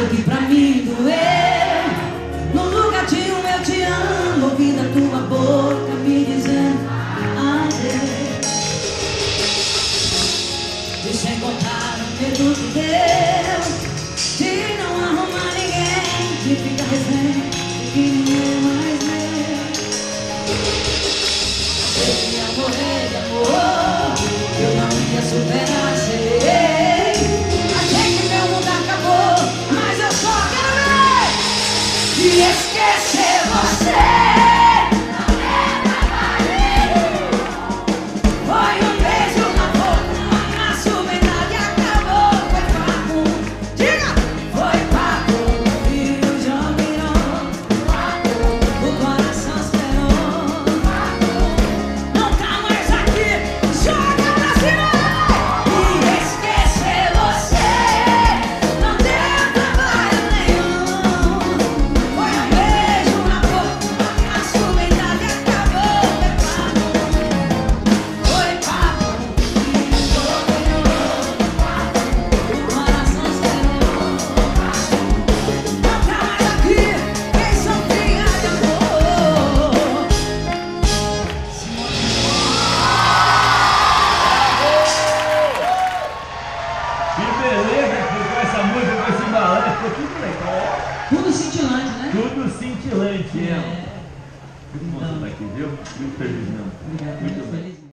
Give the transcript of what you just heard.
Claro que pra mim doeu. No lugar de um eu te amo, ouvi da tua boca me dizendo adeus. E sem contar o medo que deu de não arrumar ninguém, de ficar refém, de que ninguém mais meu. Eu ia morrer de amor, eu não ia superar, sei. Achei que meu mundo acabou, mas eu só quero ver e esquecer você. Tudo cintilante, né? Tudo cintilante, é. Muito bom estar aqui, viu? Muito feliz mesmo. Obrigado, muito bem.